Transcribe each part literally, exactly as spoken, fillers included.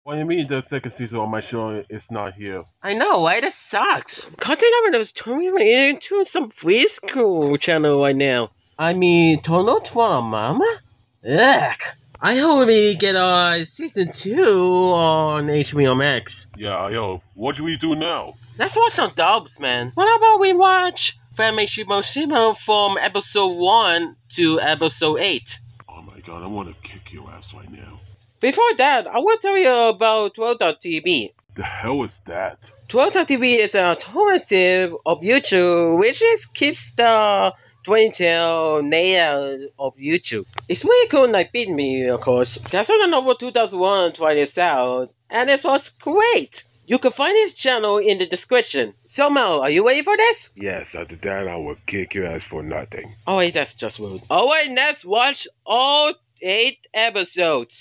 What do you mean the second season of my show is not here? I know, right? That sucks. Content Avenue is turning me into some preschool channel right now. I mean, Tono Twana Mama? Ugh. I hope we get uh, season two on H B O Max. Yeah, yo, what do we do now? Let's watch some dubs, man. What about we watch Family Shimo Shimo from episode one to episode eight? Oh my god, I want to kick your ass right now. Before that, I will tell you about twelve dot T V. The hell is that? twelve dot T V is an alternative of YouTube, which is keeps the twenty-tail nail of YouTube. It's really cool, like Beat Me, of course. I saw the novel two thousand one try this out, and it was great. You can find his channel in the description. So Mel, are you ready for this? Yes, after that I will kick your ass for nothing. Oh wait, that's just rude. Alright, let's watch all eight episodes.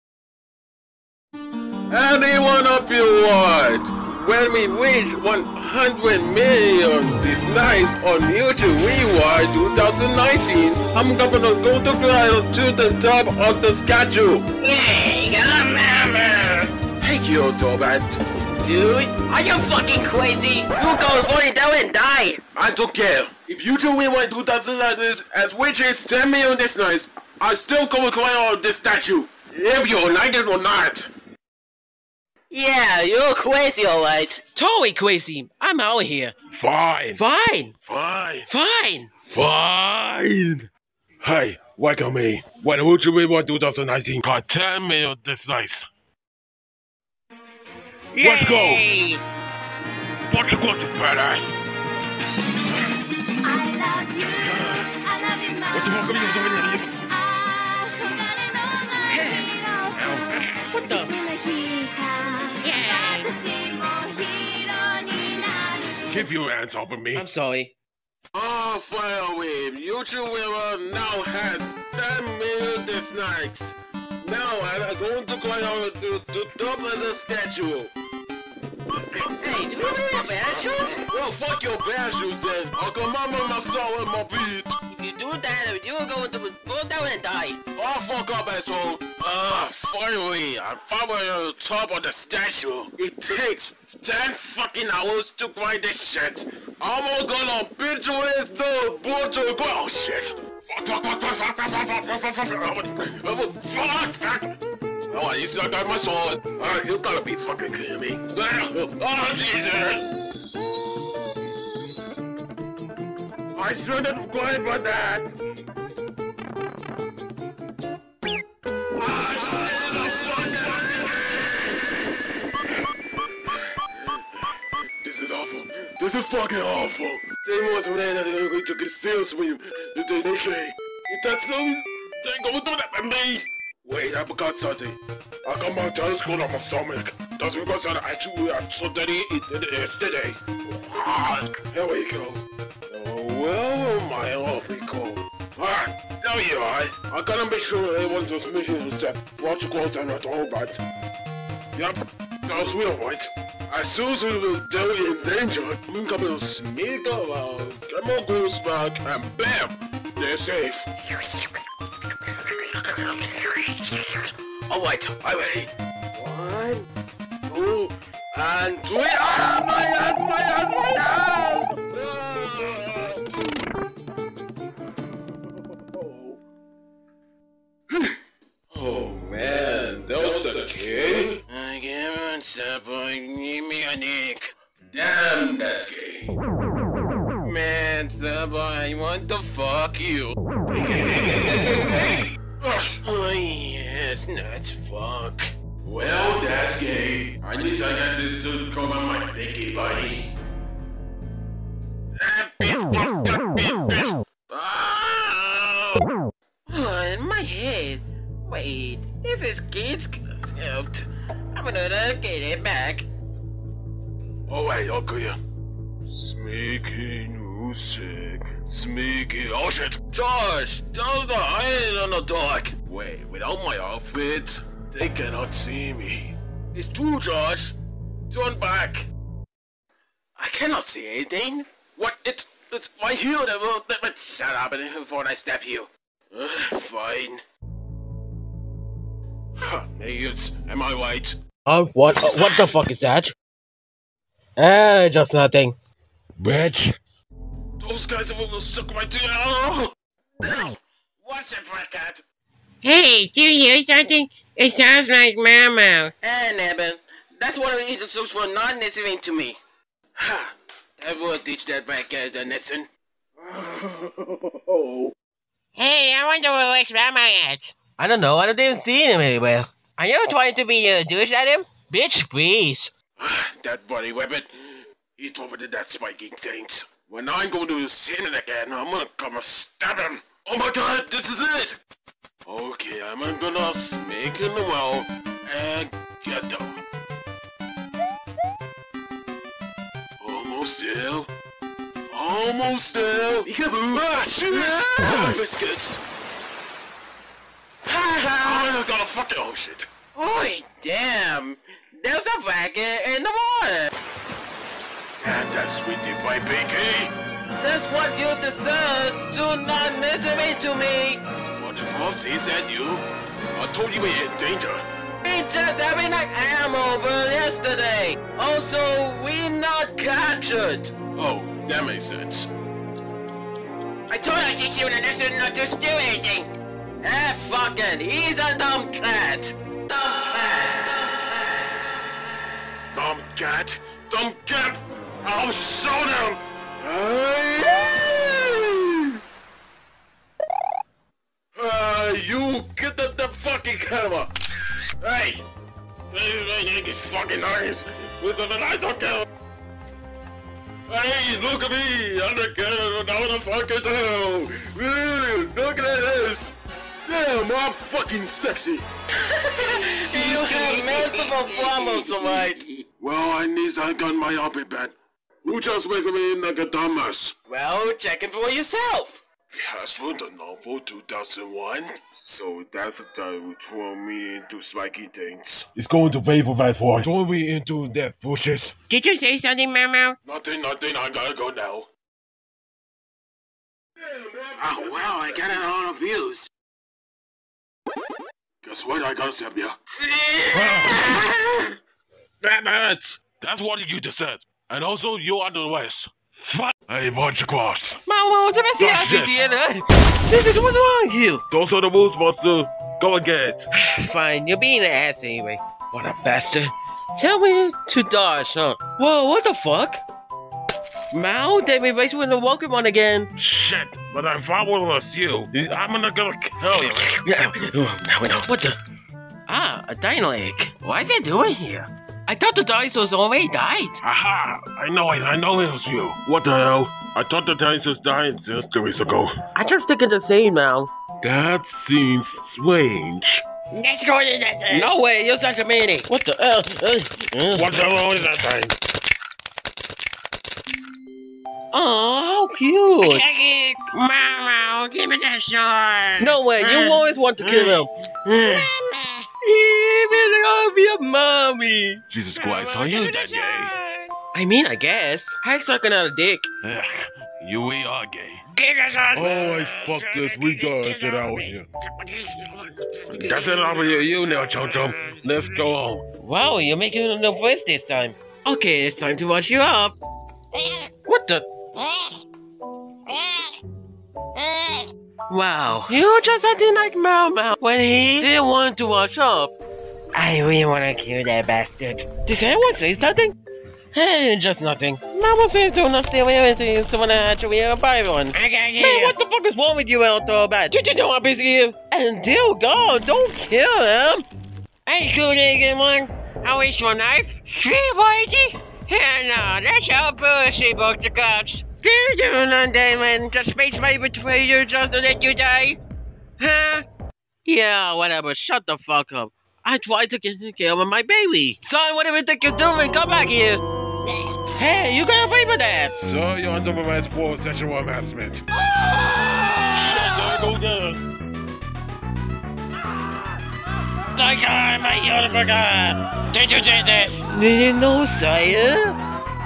Anyone of you want? When we reach one hundred million dislikes on YouTube Rewire twenty nineteen, I'm gonna go to ground to the top of the schedule. Yay, remember! Hey, you Torrent. Dude, are you fucking crazy? You go going down and die! I don't care. If YouTube Rewire twenty nineteen as which is ten million dislikes, I still gonna climb on this statue. If you like it or not. Yeah, you're crazy, alright. Totally crazy. I'm out of here. Fine. Fine. Fine. Fine. Fine. Hey, welcome me. When would you Rewind twenty nineteen got ten million dislikes? Yay! Let's go. What's going to badass? I love you. I love you, What the fuck are you doing? What the? Keep your hands off of me. I'm sorry. Oh, Firewave, YouTube Rewire now has ten million dislikes. Now I'm going to go on to, to double the schedule. Hey, do you have a parachute? Well, fuck your parachutes then. I'll come on with my soul and my beat. If you do that, you're going to go down and die. Oh, fuck up, asshole. Ah, finally, I'm finally on the top of the statue. It takes ten fucking hours to grind this shit. I'm gonna bitch with the butcher. Oh, shit. Fuck, fuck, fuck, fuck, fuck, fuck, fuck, fuck, fuck, fuck, fuck. Oh, you still got my sword. Alright, you gotta be fucking kidding me. Oh, Jesus. I shouldn't have gone for that. This is awful. This is fucking awful. They was when I going to get serious with you. They they say, that's so. They go do that with me. Wait, I forgot something. I got my tongue cold on my stomach. That's because I actually I'm so dirty yesterday. Here we go. Oh, well, my awfully cold. Alright, there you are. I gotta make sure everyone's just making a step. Watch your clothes and not all bad. Yep, that's real, right? As soon as we will do in danger, I'm gonna sneak around, get more goals back, and bam! They're safe. Alright, I'm ready. One, two, And three. Ah, my hand, my hand, my hand! Oh man, that was the king? I can't answer, boy. Give me a nick. Damn, that's gay. Man, sub, I want to fuck you. Oh, yes, nuts, fuck. Well, that's gay. At least I got this to come on my pinky, buddy. Ah, piss, piss, piss, piss. Oh, oh, my head. Wait, this is kids script. I'm gonna get it back. Oh wait, I'll go you. Sneaky music. Sneaky. Oh shit. Josh, don't the hide on the dark. Wait, without my outfit, they cannot see me. It's true, Josh. Turn back. I cannot see anything. What? It's it's right here. That will. That, that, shut up before I stab you. Uh, fine. Huh, idiots. Am I right? Oh, what? Uh, what the fuck is that? Eh, just nothing. Bitch. Those guys will suck my dick. Oh! What's it, Flatcat? Hey, do you hear something? It sounds like Mama. Eh, Nebben. That's one of the instructions for not listening to me. Ha! That will teach that Flatcat a lesson. Hey, I wonder where's Mama at. I don't know. I don't even see him anywhere. Are you trying to be a douche at him? Bitch, please. That bloody weapon. He told me to that spiking things. When I'm going to see him again, I'm gonna come and stab him. Oh my god, this is it! Okay, I'm gonna make him well and get them. Almost there. Almost there. Peekaboo. Ah, shoot! Ah, biscuits. I'm gonna fucking oh shit. Oi, damn. There's a Flatcat in the water. And that sweetie pie baby. That's what you deserve. Do not listen to me. What the fuck is that you? I told you we were in danger. We just having an animal over yesterday. Also, we not captured. Oh, that makes sense. I told her to teach you a lesson not to steal anything. Ah, fucking, he's a dumb cat. Dumb cat. Dumb cat. Dumb cat. I'll show them. Uh, you get the, the fucking camera. Hey. Hey, hey, these fucking eyes. With the I don't care. Hey, look at me! I'm the kid now the fucking tail! Look at this! Damn, I'm fucking sexy! You have multiple problems, alright? Well, I need I got my outfit back. Who just making me like a dumbass? Well, check it for yourself. Yes, from the novel two thousand one. So that's the time who throw me into spiky things. It's going to pay for that for throw me into that bushes. Did you say something, Mama? Nothing, nothing, I gotta go now. Oh, wow, I got a lot of views. Guess what? I gotta step ya. That's, that's what you just said. And also, you are the West. Fuck. Hey, bunch of quads. Mama, let me see how shit. This is what's wrong with you. Those are the rules, Buster. Go again. Fine, you're being an ass anyway. What a bastard. Tell me to dodge, huh? Whoa, what the fuck? Mao, they replaced with the Pokemon again. Shit, but if I was you, I'm not gonna kill you. Yeah, now we know. What the? Ah, a dino egg. What is it doing here? I thought the dinosaurs already died. Aha! I know it, I know it was you. What the hell? I thought the dinosaurs died just two weeks ago. I just thinking the same now. That seems strange. Let's go to that. No way, you're such a meanie. What the hell? Uh, uh. What the hell is that thing? Oh, how cute. Take it. Mama, give me that sword. No way, you always want to kill him. Mama. Even love your mommy. Jesus Christ, are you that gay? I mean, I guess. I sucking out a dick. Ugh, you we are gay. Give us a Oh, I fuck this. We gotta get out of here. That's it over here, you now, Chum Chum. Let's go home. Wow, you're making it the first this time. Okay, it's time to wash you up. What the? Wow, you just acting like Mao Mao when he didn't want to wash up. I really want to kill that bastard. Did anyone say something? Hey, just nothing. Mama says do not steal anything, so when I actually buy one. I got you. Man, what the fuck is wrong with you, Elto Bad? Did you know I'm busy here? And dear God, don't kill him. Hey, cool nigga one. I wish your knife. Three boy. Hell no, that's how bullshit about the cops. Do you do none, Damon? The space may betray you just to let you die? Huh? Yeah, whatever. Shut the fuck up. I tried to kill him my baby. Son, what do you think you're doing? Come back here. Hey, you gotta pay for that. So you're under arrest for sexual harassment. Shut up, go down. My Yoda, did you do this? No, sire.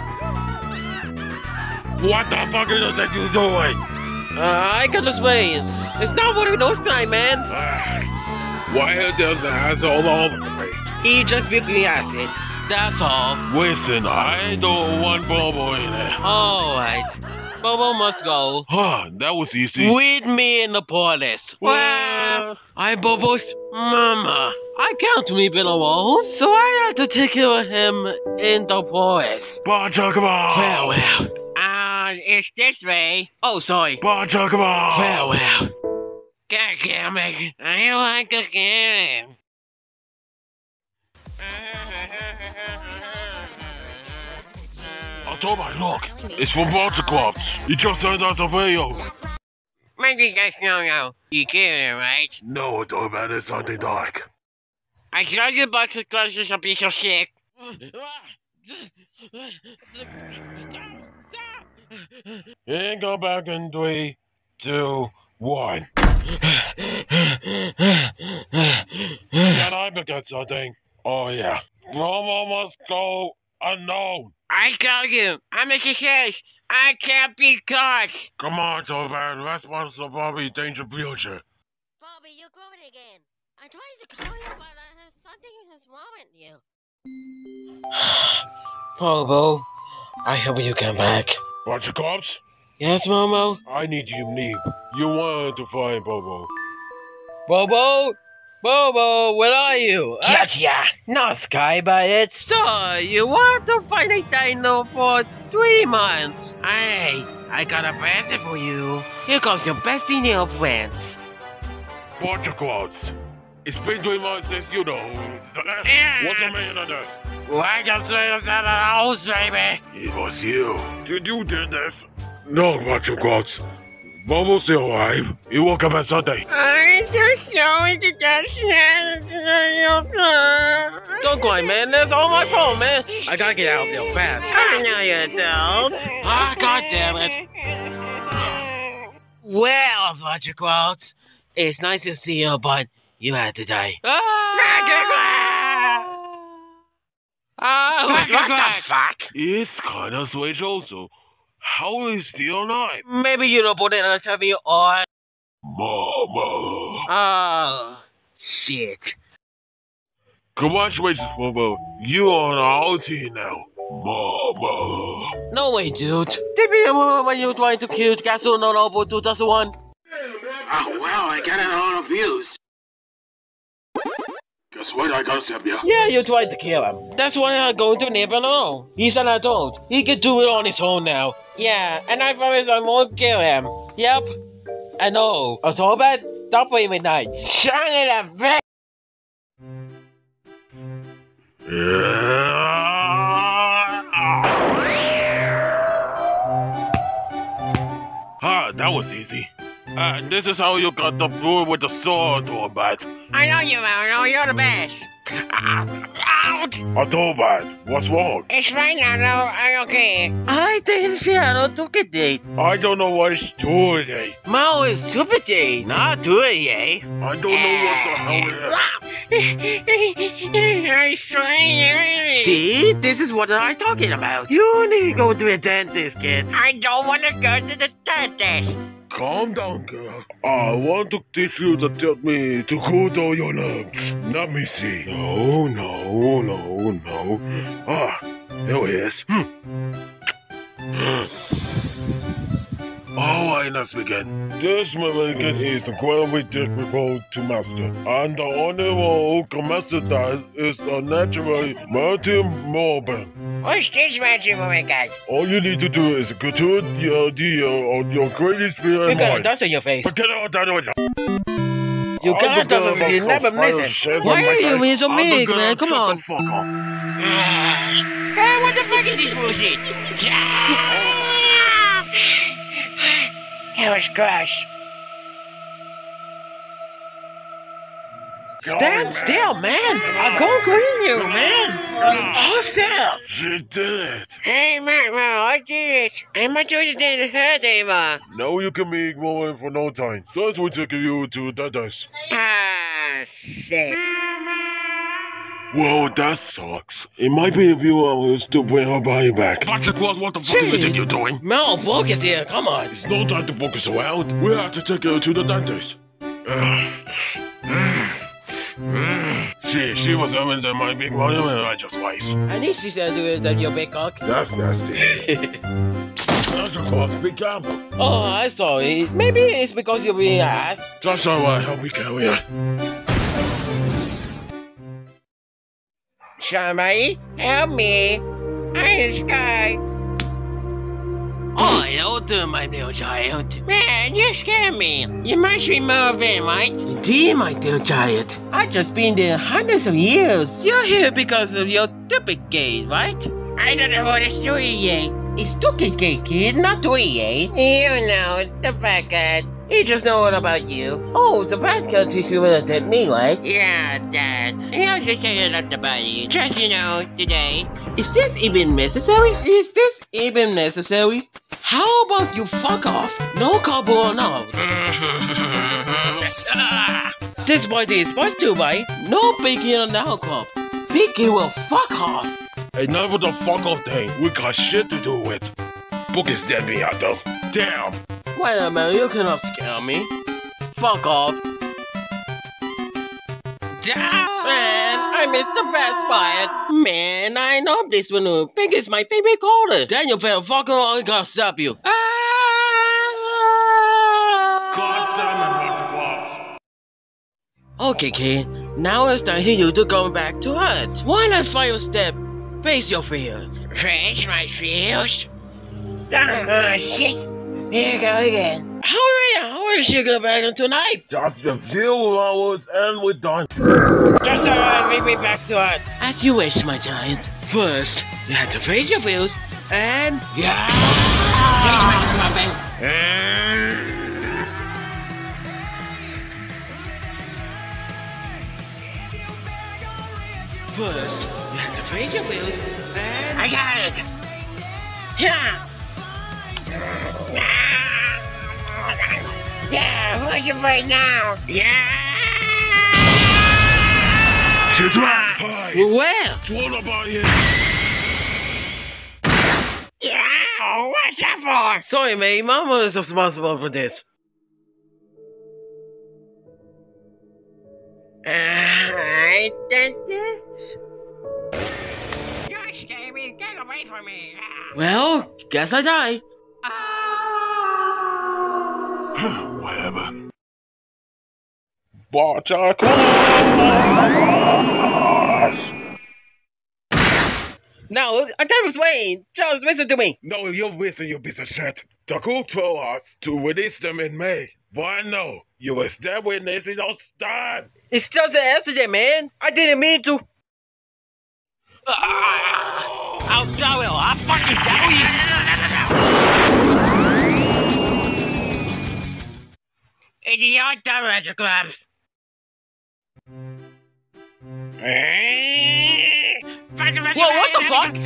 What the fuck is that you doing? Uh, I can explain. It's not one of those time, man. Ah, Why there's ass all over the place? He just beat me acid. That's all. Listen, I don't want Bobo in there. Alright. Bobo must go. Huh, that was easy. With me in the police. Well, I'm Bobo's mama. I can't leave him alone, so I have to take care of him in the forest. Bye, Chocobo. Farewell. Uh, it's this way. Oh, sorry. Bye, Chocobo. Farewell. God damn it. I want to get him. October, look. It's from Monster Clubs. He just sent us a video. Maybe that's no no. You get it, right? No, October, it's something dark. I told you Buster Clubs is a piece of shit. And go back in three, two, one. Can I get something? Oh yeah. Momo must go unknown. I told you, I'm a success. I can't be caught. Come on, October, let's watch the Bobby Danger Future. Bobby, you're going again. I tried to call you, but uh, something is wrong with you. Bobo, I hope you come back. Watch the cops? Yes, Momo? I need you, Neep. You wanted to find Bobo. Bobo? Bobo, where are you? Gotcha. No, Sky, but it's so you want to find a dino for three months. Hey, I got a present for you. Here comes your best dino friends. Watch the clouds. It's been three months since you know. What's the man of that? Why just say us out of the house, baby? It was you. Did you do this? No, watch the clouds. Bobo's still alive. He woke up on Sunday. I'm just showing to that Don't cry, man. That's all my fault, man. I gotta get out of here fast. I know you don't. Ah, God damn it. Well, Roger Clouds, it's nice to see you, but you had to die. Ah! Ah, What the fuck? It's kind of strange also. How is he alive? Maybe you don't put it on T V or... Mama. Oh, shit. Congratulations, Bobo. You are on our team now. Mama. No way, dude. Did you remember when you were trying to kill Castle no Noble two thousand one? Oh, wow, I got it on views. Guess what? I got to you. Yeah, you tried to kill him. That's why I'm going to never know. He's an adult. He can do it on his own now. Yeah, and I promise I won't kill him. Yep. I know. It's all bad. Stop playing with knights. Son of a bitch. Ah, that was easy. Uh, this is how you got the food with the sword, Autobat. I know you, Mario. You're the best. Out! Autobat, what's wrong? It's fine now, no, I'm okay. I think Shadow took a date. I don't know what it's doing, eh? Mao is super date, not doing eh? I don't know what the hell it is. I swear. See, this is what I'm talking about. You need to go to a dentist, kid. I don't want to go to the dentist. Calm down, girl. I want to teach you the technique to cool down your lungs. Let me see. No, no, no, no. Ah, there it is. Hmm. Alright, let's begin. This method is incredibly difficult to master, and the only one who can master that is the natural Martin Morban. What's this magic woman got? All you need to do is go to the idea on your greatest fear You and got a mind. dust in your face. Forget all that with You got a dust in your face. Never miss it. Why are you being so mean, man? Come on. Shut the fuck up. Hey, what the fuck is this bullshit? That was crush. Stand still, man. I'm gonna green you, man. Awesome. She did it. Hey, Mark, I did it. I'm not doing it in her anymore. Now you can make more for no time. First we take you to the dentist. Ah, shit. Whoa, that sucks. It might be a few hours to bring her body back. Patrick Claus, what the fuck do you think you're doing? Mel, focus here. Come on. It's no time to focus around. We have to take her to the dentist. She, she was having the my big volume and I just wiped. I need she said do it than your big cock. That's nasty. That's a close big gap. Oh, I'm sorry. Maybe it's because you're being ass. Just alright, help me carry it. Somebody, help me. I'm in the sky. Oh, hello there, my little child. Man, you scared me. You must be moving, right? Indeed, my dear child. I've just been there hundreds of years. You're here because of your stupid gate, right? I don't know what it's doing yet. It's stupid gate, kid, not doing eh? You know, the bad guy. He just know all about you. Oh, the bad girl teach you what to me, right? Yeah, Dad. He also said a lot about you. Just, you know, today. Is this even necessary? Is this even necessary? How about you fuck off? No couple or no. This boy is supposed to, right? No biggie on now, cop. Biggie will fuck off. Hey, none of the fuck off thing. We got shit to do with. Book is dead me out though. Damn. Wait a minute, you cannot scare me. Fuck off. Man, I missed the best part. Man, I know this one. Pink is my favorite color. Daniel better fucking I gotta stop you. Ah! God damn it, Mister Claus. Okay, kid. Now it's time for you to go back to Hut. One last final step. Face your fears. Face my fears? Oh, shit. Here you go again. How are you? How is she go back into tonight? Just a few hours and we're done. Just uh, bring me back to it. As you wish, my giant. First, you have to face your fears, and yeah. Face my muffin. First, you have to face your fears, and I got it. Yeah. Yeah, who's your right now? Yeah. She's right. Five. where? What about you? Yeah. What's that for? Sorry, mate. Mama is responsible for this. I did this. You're scaring me. Get away from me. Well, guess I die. Whatever. But I No, I thought was Wayne. Just listen to me. No, you're missing your piece of shit. The cool told us to release them in May. But no, you were still witnessing don't stand. It's just an accident, man. I didn't mean to. I'll tell you. I'll fucking tell you. It's your turn, Mister Krabs. Whoa, what the fuck?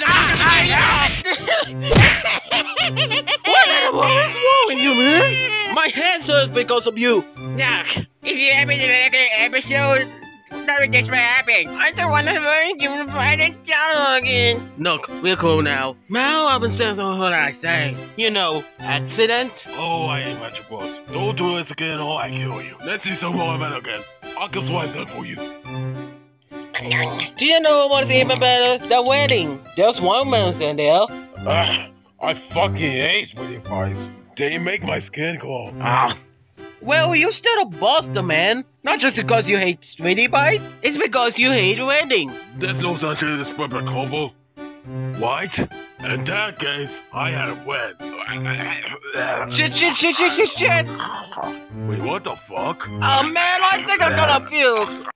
What what's wrong with you, man? My hands hurt because of you. Look, if you happen to make an episode, none of this will happen. I don't want to learn you to find it down again. Look, we're cool now. Now I've been saying what I say. You know, accident. Oh, I ain't Magic Boss. Don't do this again or I kill you. Let's see some more of it again. I can swipe that for you. Do you know what's even better? The wedding. There's one man in there. Ah, I fucking hate sweetie pies. They make my skin glow. Ah. Well, you're still a buster, man. Not just because you hate sweetie pies. It's because you hate wedding. There's no such thing as proper combo. What? In that case, I had a win. Shit, shit, shit, shit, shit, shit. Wait, what the fuck? Oh, man, I think I'm gonna puke.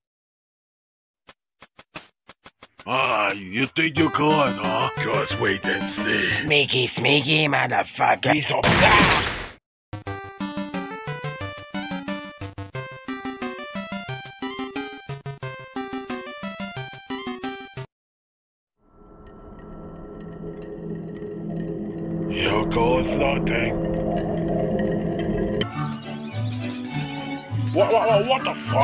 Ah, you think you could, huh? Just wait and see. Sneaky, sneaky motherfucker. Piece of ah! Here goes nothing. What, what, what the fuck?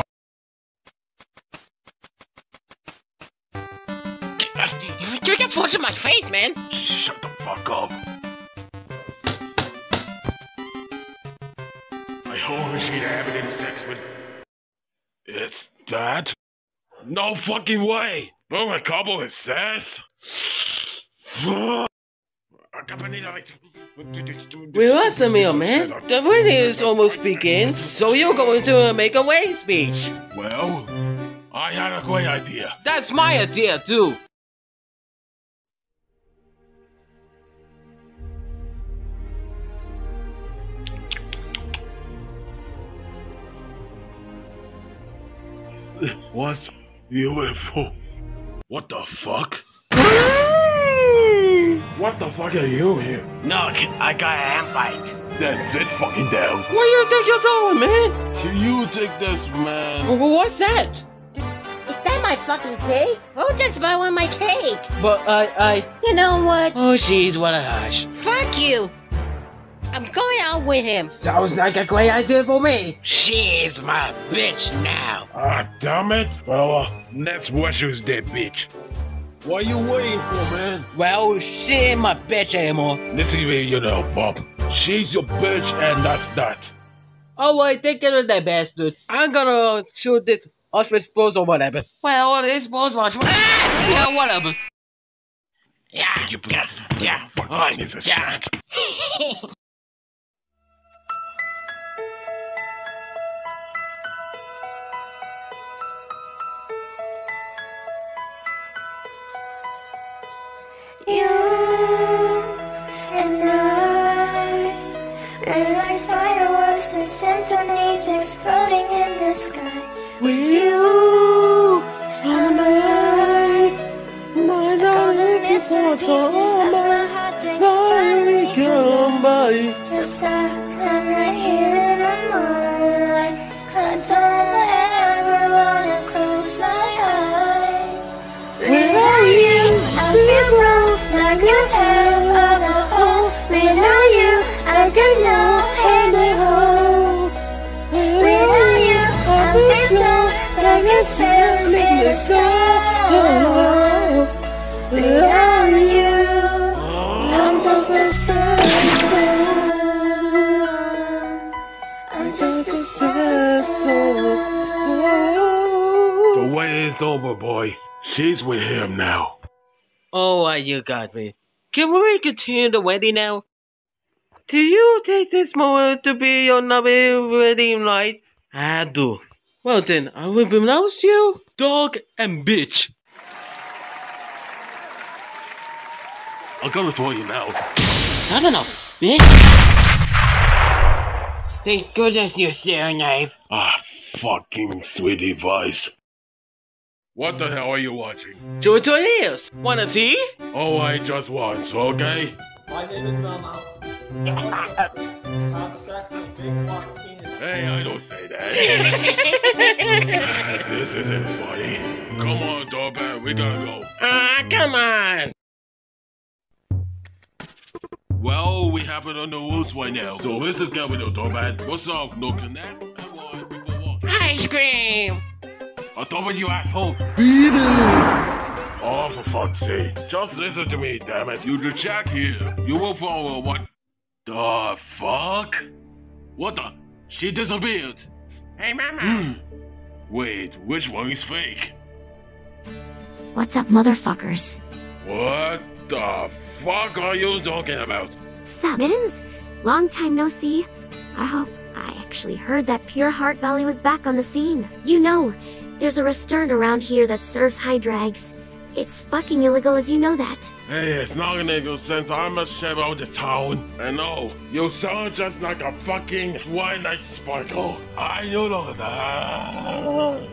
You can force in my face, man. Shut the fuck up. I only see the evidence next one. It's Dad? No fucking way! Bro, a couple of says? Fuck! We lost a meal, man. The wedding is almost begins, so you're going to make a wedding speech. Well, I had a great idea. That's my idea, too. What's U F O? What the fuck? What the fuck are you here? Look, I got an invite. Then sit fucking down. Where you think you're going, man? Can you take this, man? What's that? Is that my fucking cake? Who just bought my cake? But I, I... You know what? Oh, jeez, what a hush. Fuck you! I'm going out with him. Sounds like a great idea for me. She's my bitch now. Ah, damn it. Well, uh, let's wash who's dead, bitch. What are you waiting for, man? Well, she ain't my bitch anymore. Listen to me, you know, Bob. She's your bitch, and that's that. Alright, take care of that bastard. I'm gonna shoot this ostrich balls or whatever. Well, this balls was... Ah! Yeah, whatever. Yeah, You yeah, yeah. fucking is a yeah. shit. You and I, we're like fireworks and symphonies exploding in the sky. With you on the night, night on empty for summer, night we come by. So stop time right here in the moonlight, 'cause I don't ever wanna close my eyes. Where are you? I feel broke like you have on a hole. Without you, I got no hand to hold. Without you, I feel so like a sail in the storm. Without you, I'm just a sad soul. I'm just a sad soul. The wait is over, boy. She's with him now. Oh, you got me. Can we continue the wedding now? Do you take this moment to be your number wedding night? I do. Well then, I will pronounce you dog and bitch. I'm gonna throw you now. I don't know, bitch. Thank goodness you're still alive. Ah, fucking sweet advice. What the hell are you watching? Jojo Ears. Wanna see? Oh, I just once, okay? My name is Mama. Hey, I don't say that. This isn't funny. Come on, Doorbell, we gotta go. Ah, come on. Well, we have it on the rules right now. So this is get with the Doorbell. What's up, no connect? Come on, people walk. Ice cream. I thought you asshole. Beat it! Oh, for fuck's sake. Just listen to me, damn it. You just check here. You will follow what the fuck? What the? She disappeared. Hey, Mama. Hmm. Wait, which one is fake? What's up, motherfuckers? What the fuck are you talking about? Sup, Mittens? Long time no see. I hope I actually heard that Pure Heart Valley was back on the scene. You know, there's a restaurant around here that serves high drags. It's fucking illegal, as you know that. Hey, it's not an illegal since I'm a chef of the town. And no, you sound just like a fucking Twilight Sparkle. I know that.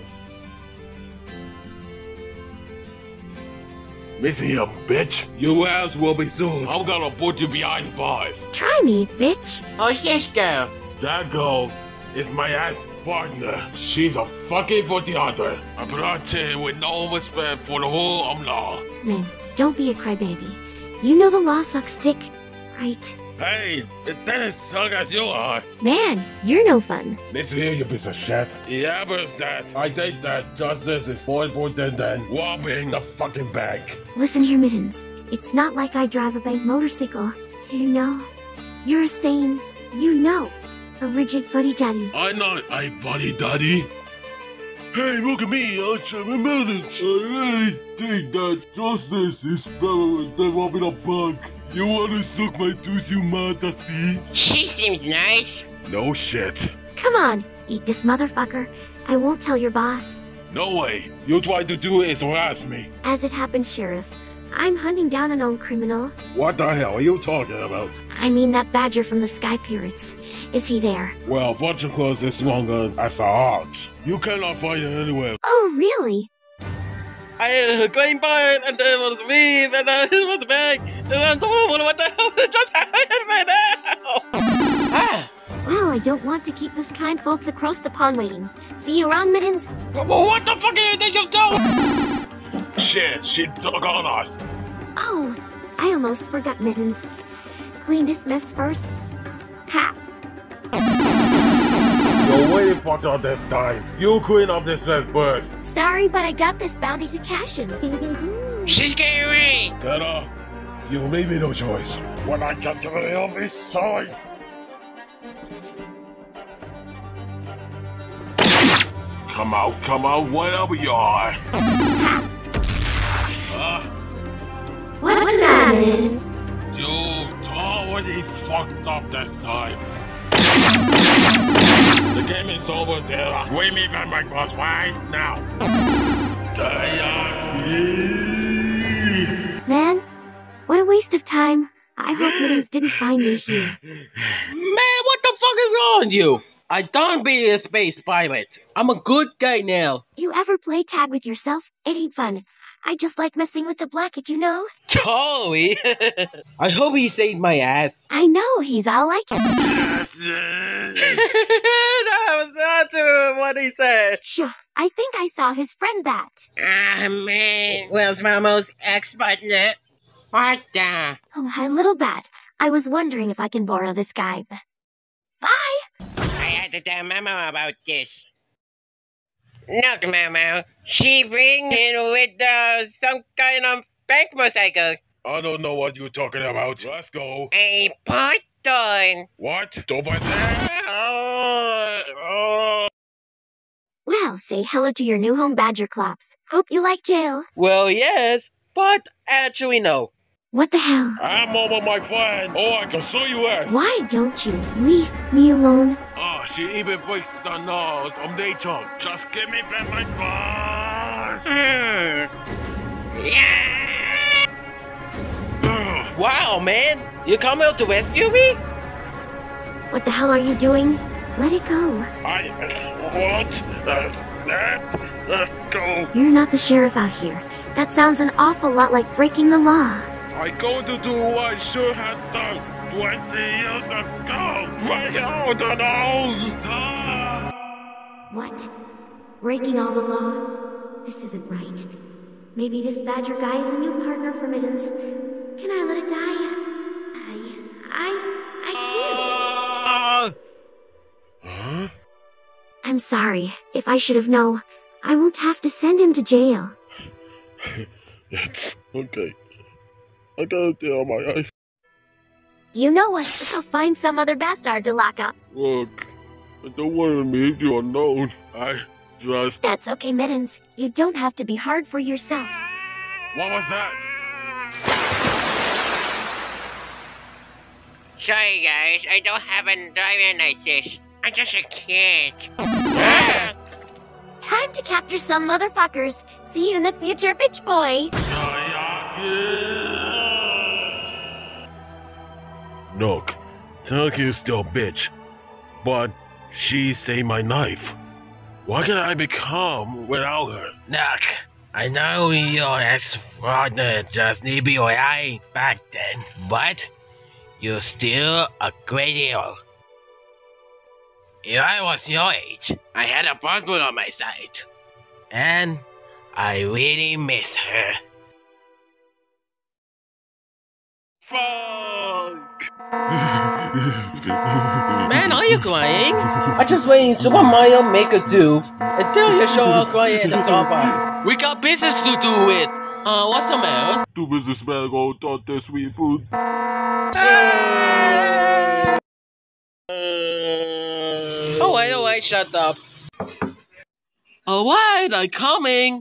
Missy, you bitch. Your ass will be soon. I'm gonna put you behind bars. Try me, bitch. Who's this girl? That girl is my ass partner. She's a fucking forty hunter. I brought her with no respect for the whole umlaw. Man, don't be a crybaby. You know the law sucks dick, right? Hey, it doesn't suck as you are. Man, you're no fun. Listen here, you piece of shit. It happens that I think that justice is more important than robbing the fucking bank. Listen here, Mittens. It's not like I drive a bank motorcycle. You know? You're a sane, you know, a rigid fuddy-duddy. I'm not a buddy daddy. Hey, look at me, I'm Jimmy Middens. I really think that justice is better than robbing a bank. You wanna suck my tooth, you mother thief? She seems nice. No shit. Come on, eat this motherfucker. I won't tell your boss. No way. You tried to do is harass me. As it happens, Sheriff, I'm hunting down a known criminal. What the hell are you talking about? I mean that badger from the Sky Pirates. Is he there? Well, bunch of clothes is longer as a arch. You cannot find it anywhere. Oh, really? I had a green button, and there was me, and then it was the bag, and then what the hell just happened right now? Ah! Well, I don't want to keep us kind folks across the pond waiting. See you around, Mittens. What the fuck do you think you're doing? Shit, she took on us. Oh, I almost forgot, Mittens. Clean this mess first. Ha! You're way fucked up this time. You clean up this mess first. Sorry, but I got this bounty to cash in. She's getting away. Tara, you leave me no choice. When I get to the office side. Come out, come out, wherever you are. Uh, What's that, Mittens? you already fucked up this time. The game is over, Tara. We meet my my boss right now. Man, what a waste of time. I hope Mittens didn't find me here. Man, what the fuck is wrong with you? I don't be a space pirate. I'm a good guy now. You ever play tag with yourself? It ain't fun. I just like messing with the Blackett, you know? Totally. I hope he saved my ass. I know, he's all like it. That was not true what he said. Sure, I think I saw his friend Bat. Ah, man. Where's Momo's ex-partner? What the? Oh, my little Bat. I was wondering if I can borrow this guy. Bye! I had to tell Momo about this. Look, Momo. She bring in with uh, some kind of bank motorcycle. I don't know what you're talking about. Let's go. A python. What? Don't buy that? Well, say hello to your new home, Badger Clops. Hope you like jail. Well, yes, but actually no. What the hell? I'm over my friend. Oh, I can show you where. Why don't you leave me alone? Oh, she even breaks the nose of nature. Just give me back my boss. Hmm. Yeah. Wow, man, you come out to rescue me? What the hell are you doing? Let it go. I want that. Let go. You're not the sheriff out here. That sounds an awful lot like breaking the law. I go to do what I should have done twenty years ago. Right out the nose. Ah. What? Breaking all the law? This isn't right. Maybe this Badger guy is a new partner for Mittens. Can I let it die? I... I... I can't. Huh? I'm sorry. If I should have known, I won't have to send him to jail. It's okay. I got a tear on my eye. You know what? I'll find some other bastard to lock up. Look, I don't want to make you unknown. I just... That's okay, Mittens. You don't have to be hard for yourself. What was that? Sorry, guys. I don't have a driving license. I'm just a kid. Ah. Time to capture some motherfuckers. See you in the future, bitch boy. Look, Turkey is still a bitch, but she saved my life. What can I become without her? Look, I know your ex-partner just need be alright back then, but you're still a great hero. If I was your age, I had a partner on my side, and I really miss her. Fuck! Man, are you crying? I just playing Super Mario Maker two until you show up crying at the sofa. We got business to do with. Uh, what's the matter? Two businessmen go talk their sweet food. Oh wait, oh wait, shut up. Alright, I'm coming.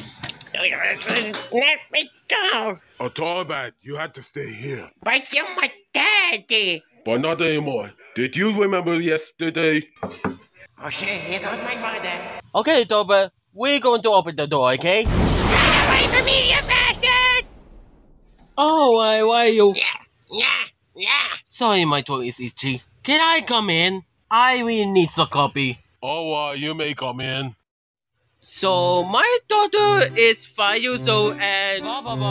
Let me go. Autobot, you had to stay here. But you're my daddy. But not anymore. Did you remember yesterday? Oh shit, here goes my father. Okay, Autobot, we're going to open the door, okay? Get away from me, you bastard! Oh, why, why you? Yeah, yeah, yeah. Sorry, my throat is itchy. Can I come in? I really need some coffee. Oh, uh, you may come in. So, my daughter is five years old and...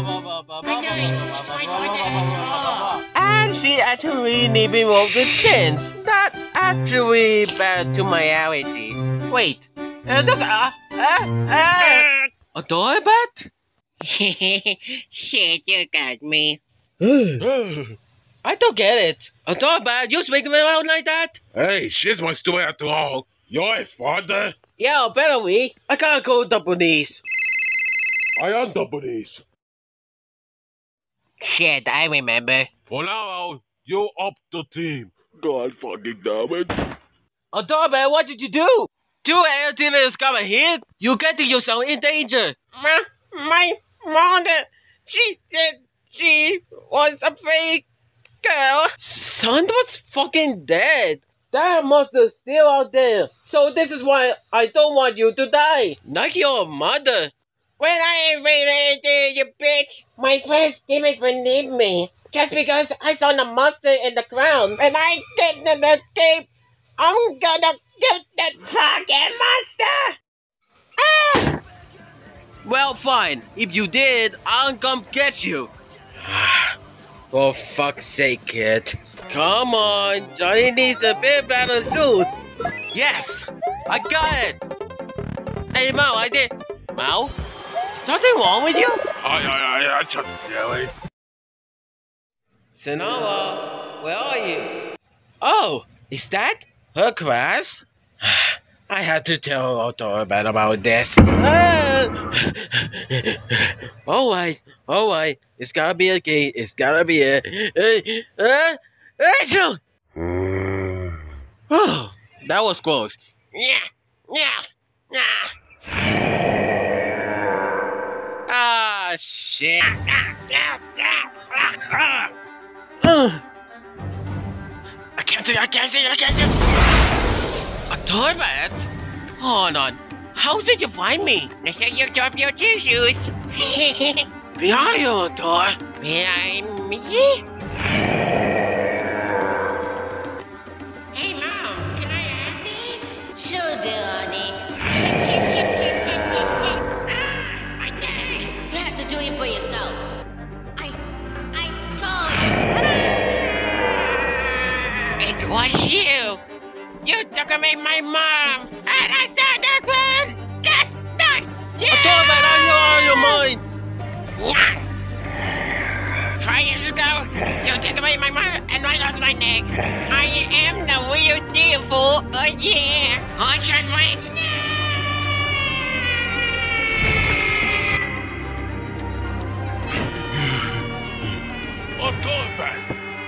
And she actually needs me more the skins. That's actually bad to my allergy. Wait. Uh, look, uh, uh, uh, Autobot? Shit, you got me. I don't get it. Autobot, you speaking around like that? Hey, she's my story after all. You're his father. Yeah, better we. I gotta go to the police. I am the police. Shit, I remember. For now, you up the team. God fucking damn it. Autobot, what did you do? Two air teammates got hit. You're getting yourself in danger. My, my mother, she said she was a fake girl. Sandra's fucking dead. That monster's still out there. So this is why I don't want you to die. Like your mother. When I invaded you, bitch, my first teammate will leave me. Just because I saw the monster in the ground. When I get in the escape, I'm gonna get that fucking monster! Ah! Well, fine. If you did, I'll come get you. For fuck's sake, kid. Come on, Johnny needs a bit better suit. Yes, I got it. Hey, Mao, I did. Mao, something wrong with you? I, I, I, I just silly. Senora, where are you? Oh, is that her class? I had to tell Autobot about this. Ah! Alright, alright. It's gotta be a gate. It's gotta be a... Uh, uh, Angel! Oh, that was close. Yeah, yeah, yeah. Ah, shit. Uh. I can't see, I can't see, I can't see. Autobot? Hold on. How did you find me? They said you dropped your tissues. Behind your door. Behind me? Hey, Mom, can I have these? Sure, dear honey. Shit, shit, shit, shit, shit, shit, shit. Ah, my neck. You have to do it for yourself. I... I saw you. It was you. You took away my mom. And I said that one. That's not you. Autobot, are you on your mind? Five years ago, you took away my mom and I lost my neck. I am the real deal, fool. Oh yeah. I shot my neck. Autobot.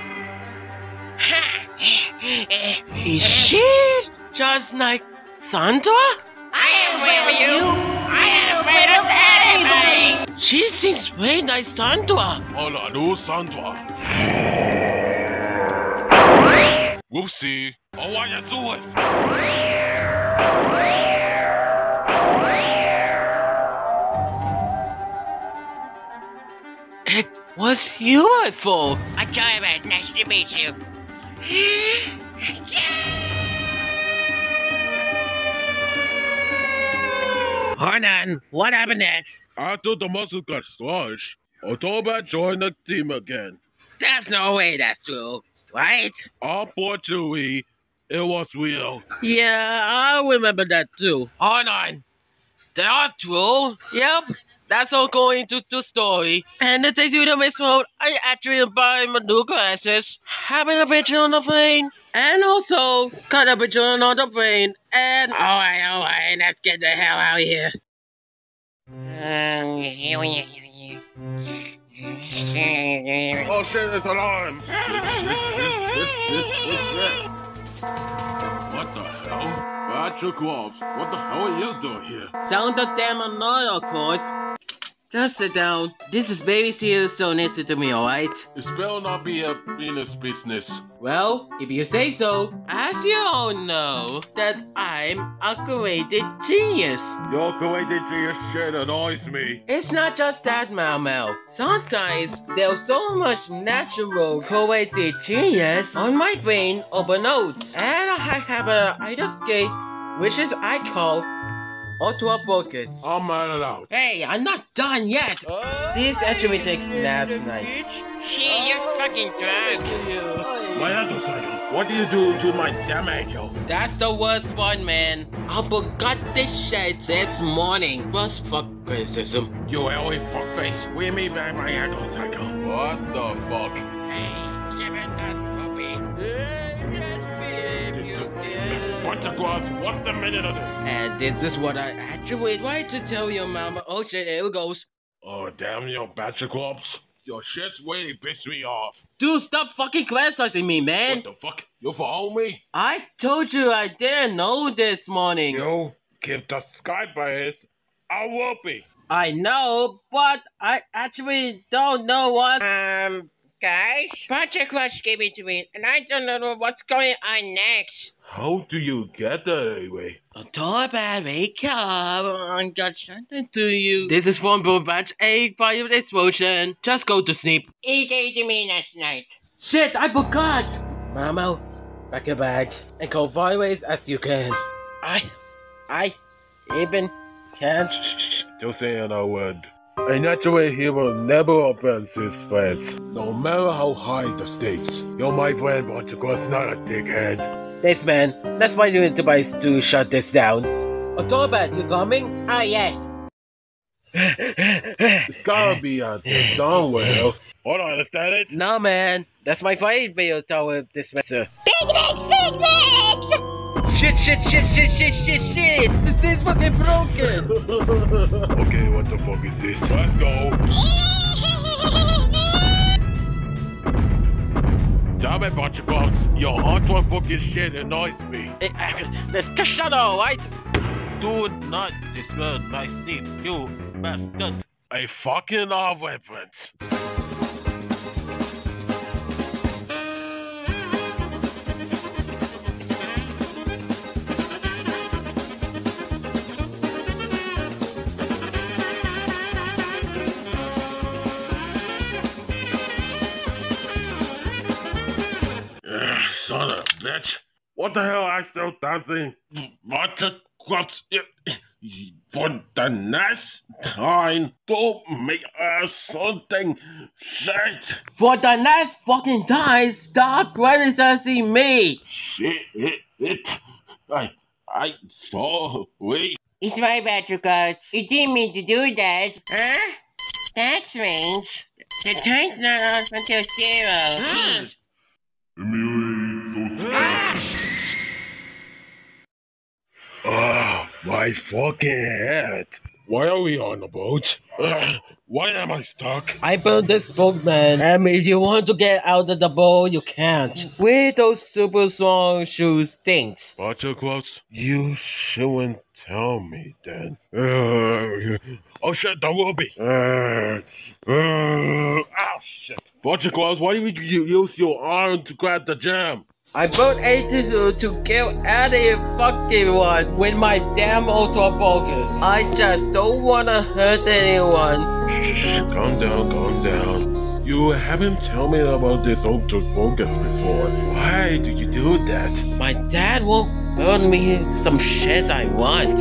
Is she just like Sandra? I am with you. I am afraid of anything. She seems very like Sandra. Hola, no Sandra. We'll see. Oh, what you doing? It was you, I thought. I tell you, man, nice to meet you. Hold on, what happened next? After the muscle got squashed, Autobot joined the team again. There's no way that's true, right? Unfortunately, it was real. Yeah, I remember that too. Hold on. They are true? Yep. That's all going to the story. And it takes you to Miss Mode. I actually buy my new glasses, having a picture on the plane, and also cut a picture on the plane. And alright, alright, let's get the hell out of here. Oh shit, it's alarm! What the hell? Patrick Wolves, what the hell are you doing here? Sound the damn annoyed, of course. Just sit down. This is babysitter, so listen to me, alright? This better not be a penis business. Well, if you say so. As you all know, that I'm a creative genius. Your creative genius shit annoys me. It's not just that, Mau Mau. Sometimes there's so much natural creative genius on my brain overloads. And I have a idle skate, which is I call autofocus. I'm mad out. Hey, I'm not done yet. This actually takes naps tonight. Shit, you're fucking drunk. My motorcycle, what do you do to my damn ankle? That's the worst one, man. I forgot this shit this morning. Worst fuck criticism. You ugly fuckface, we me back my motorcycle. What the fuck? Hey, give it that puppy. What's the glass? What's the minute of this? And this is what I actually tried to tell your mama. Oh shit, here it goes. Oh damn you, Batriclops. Your shit's really pissed me off. Dude, stop fucking criticizing me, man. What the fuck? You follow me? I told you I didn't know this morning. You keep the sky bias. I will be. I know, but I actually don't know what. Um, guys, Patrick Rush gave it to me, and I don't know what's going on next. How do you get that anyway? A door bad, wake up. I got something to you. This is from batch eight by your explosion. Just go to sleep. He gave it to me last night. Shit, I forgot. Mama, pack your bag and go far away as you can. I, I, even can't. Don't say another word. A natural hero never offends his friends, no matter how high the stakes. You're my friend, but you're not a dickhead. Thanks, man. Let's find you into my to shut this down. Autobat, you coming? Oh, yes. It's gotta be out there somewhere. Hold on, understand it? No, man. That's my fight video tower dispenser. Big Macs, Big Macs! Shit, shit, shit, shit, shit, shit, shit! This thing's fucking broken! Okay, what the fuck is this? Let's go. Damn it, bunch of bugs. Your hardcore fucking shit annoys me. Let's just shut up, right? Do not disturb my sleep, you bastard. A fucking off reference. Son of a bitch. What the hell are I still dancing? What the what's it? For the next time, don't make us something shit. For the next fucking time, stop criticizing me. Shit, it, it. I, I sorry. It's my bad, you guys. You didn't mean to do that. Huh? That's strange. The time's not off until zero. Jeez. Ah! Oh, my fucking head. Why are we on the boat? Uh, why am I stuck? I built this boat, man, and if you want to get out of the boat, you can't. With those super strong shoes stinks. Butterclops, you shouldn't tell me then. Uh, oh shit, the ruby. Uh, uh, oh shit. Butterclops, why did you use your arm to grab the jam? I built a to to get out of here fucking one with my damn autofocus. I just don't wanna hurt anyone. Calm down, calm down. You haven't told me about this autofocus before. Why do you do that? My dad won't build me some shit I want.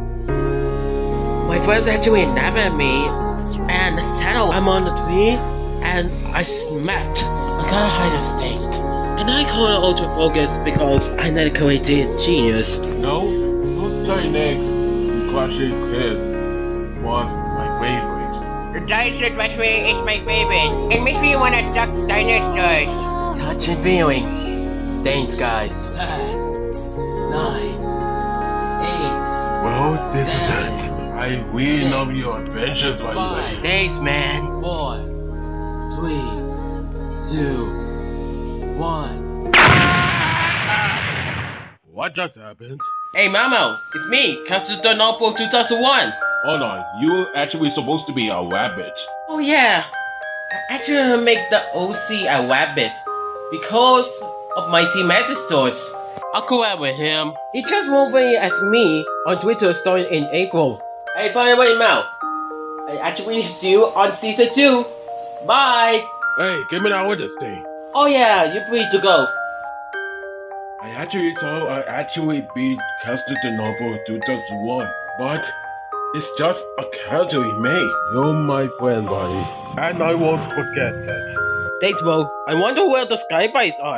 My friends actually laughed at me and said I'm on the tree and I smacked. I gotta hide a state. And I call it autofocus because I'm not a creative genius. No, those Chinese clashing kids was my favorite. The dinosaur restaurant is my favorite. It makes me want to suck dinosaurs. Touch and feeling. Thanks, guys. Ten, nine, eight. Well, this seven, is it. I really love your adventures, by the way. Thanks, man. Four, three, two. One. What just happened? Hey, Mamo, it's me, Castle Noble two thousand one. Hold on, you actually supposed to be a rabbit. Oh yeah, I actually make the O C a rabbit because of my team source. I'll collab with him. He just wrote me as me on Twitter starting in April. Hey, by the way, Mal, I actually see you on season two. Bye. Hey, give me that with this thing. Oh yeah, you're free to go. I actually thought I actually beat Castle Noble two thousand one, but it's just a character he made. You're my friend, buddy, and I won't forget that. Thanks, bro. I wonder where the skybites are.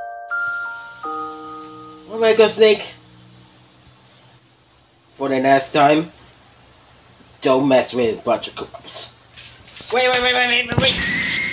Alright, go Snake. For the next time, don't mess with a bunch of corrupts. Wait, wait, wait, wait, wait, wait.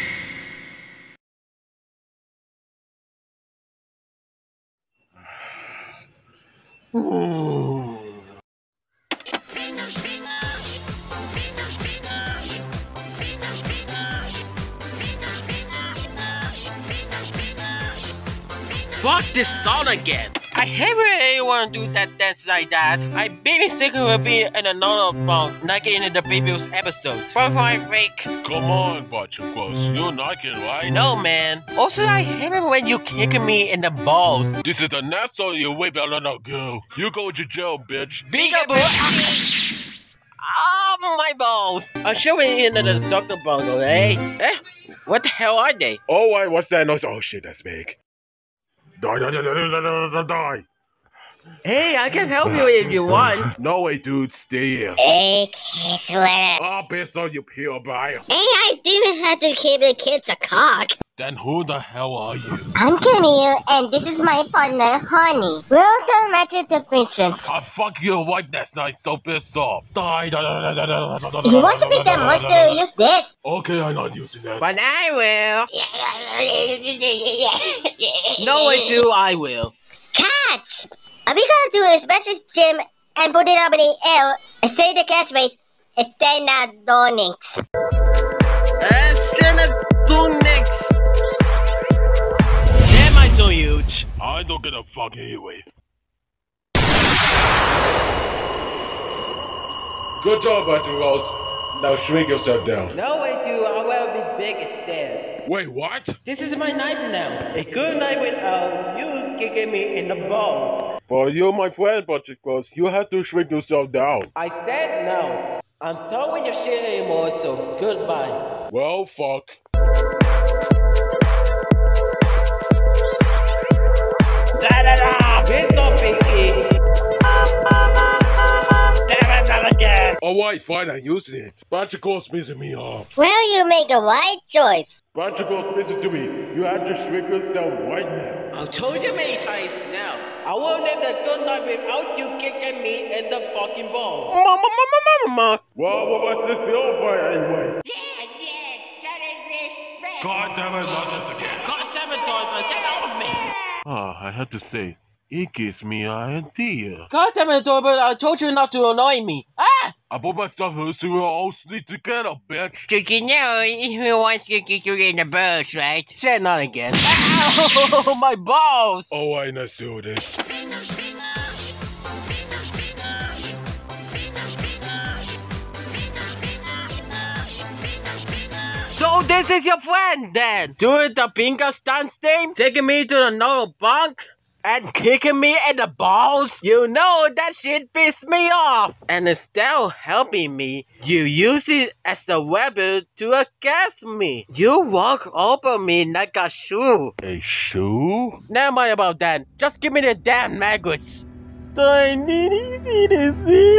Fuck this song again. I hate when anyone do that dance like that. I babysitting will be in another bunk, not getting in the previous episode. For my break. Come on, Butchercross, you're not getting right. No, man. Also, I hate it when you kicking me in the balls. This is the next song you way better not go. You go to jail, bitch. Peekaboo! Oh, my balls! I'm showing you into the doctor bungle, eh? Eh? What the hell are they? Oh, wait, what's that noise? Oh shit, that's big. Die, die, die, die, die, die, die, die. Hey, I can help you if you want. No way, dude, stay here. Hey, sweater. Oh, bitch, so you peel by. Hey, I didn't have to give the kids a cock. Then who the hell are you? I'm Camille, and this is my partner, Honey. We're the magic dimensions. I fuck your wife last night, so pissed off. Die, die, die, die, die, die, die, die, If you want to beat the monster, use this. Okay, I'm not using that. But I will. No, I do, I will. Catch! All we gotta do is match this gym and put it up in the air and say the catchphrase, and stay not dawning. And still not do next. Damn, I so huge. I don't get a fuck anyway. Good job, Butchercross. Now shrink yourself down. No, I do. I will be big instead. Wait, what? This is my night now. A good night without you kicking me in the balls. But you're my friend, Butchercross. You have to shrink yourself down. I said no. I'm done with your shit anymore, so goodbye. Well, fuck. Da da da! Piss off, Pinky! Damn it, not again! Alright, fine, I'm using it. Butchercross pissing me off. Well, you make a right choice. Butchercross, listen to me. You have to shrink yourself right now. I've told you many times now. I won't live a good night without you kicking me in the fucking balls. Mama, mama, mama. Well, what was this bill for anyway? Yeah, yeah, that is respect. God damn it, not this again. God damn it, Dorman, get out of me. Ah, I had to say, it gives me an idea. God damn it, Dorman, I told you not to annoy me. Ah! I put my stuff in so we'll all sleep together, bitch. Did you know who wants to get you in the balls, right? Say it not again. Ow! My balls! Alright, let's do this. So this is your friend then? Doing the finger stance thing? Taking me to another bunk? And kicking me in the balls? You know that shit pissed me off. And instead of helping me, you use it as a weapon to against me. You walk over me like a shoe. A shoe? Never mind about that. Just give me the damn maggots. I need to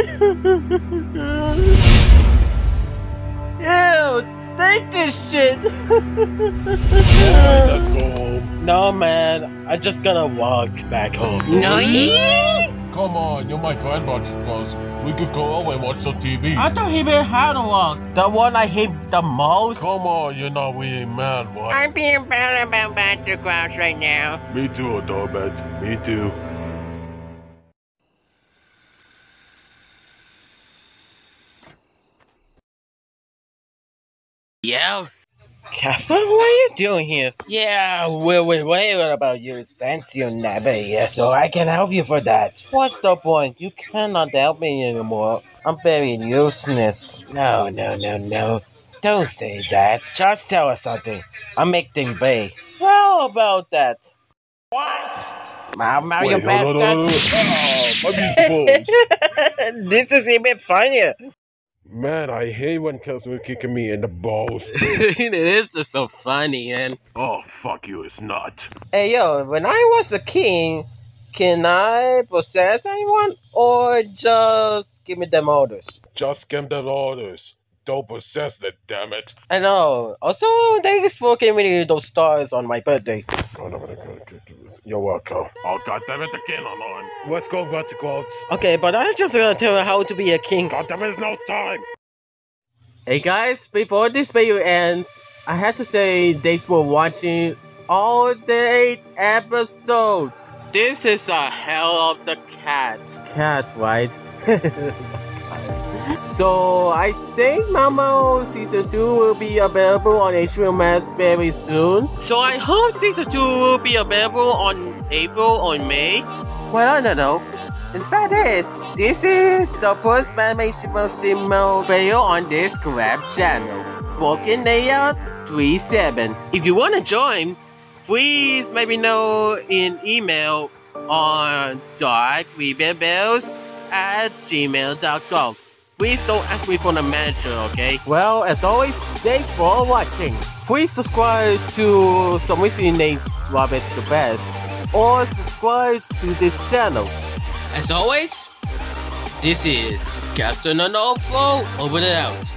see. Ew. Take this shit! Alright, let's go home. No, man. I just gotta walk back home. No, Come on, you're my friend, Butchercross. We could go over and watch some T V. I don't even how to walk. The one I hate the most. Come on, you're not really mad, what? I'm being bad about Butchercross right now. Me too, Adorbat. Me too. Yo, Casper, what are you doing here? Yeah, we're, we're worried about your sensual neighbor here, so I can help you for that. What's the point? You cannot help me anymore. I'm very useless. No, no, no, no. Don't say that. Just tell us something. I'll make things big. How about that? What? Mau Mau, you Wait, hold on, hold on, bastard! hold on. Oh, I'm This is even funnier. Man, I hate when Casper kicking me in the balls. It is just so funny, man. Oh, fuck you, it's not. Hey, yo, when I was a king, can I possess anyone or just give me them orders? Just give them orders. Don't possess it, damn it. I know. Also, thanks for giving me those stars on my birthday. You're welcome. Oh, goddammit, the king on on. Let's go, verticals. Okay, but I'm just gonna tell you how to be a king. Goddammit, there's no time. Hey guys, before this video ends, I have to say thanks for watching all the eight episodes. This is a hell of the cat. Cat, right? So I think Mau Mau Season two will be available on H B O Max very soon. So I hope Season two will be available on April or May. Well, I don't know. In fact, is this is the first fan-made Super Simul video on this Grab channel, Broken Layout thirty-seven. If you want to join, please let me know in email on darkrebelbells at gmail dot com. Please don't ask me for the manager, okay? Well, as always, thanks for watching. Please subscribe to somebody named Robert the Best, or subscribe to this channel. As always, this is Captain Onofo over and out.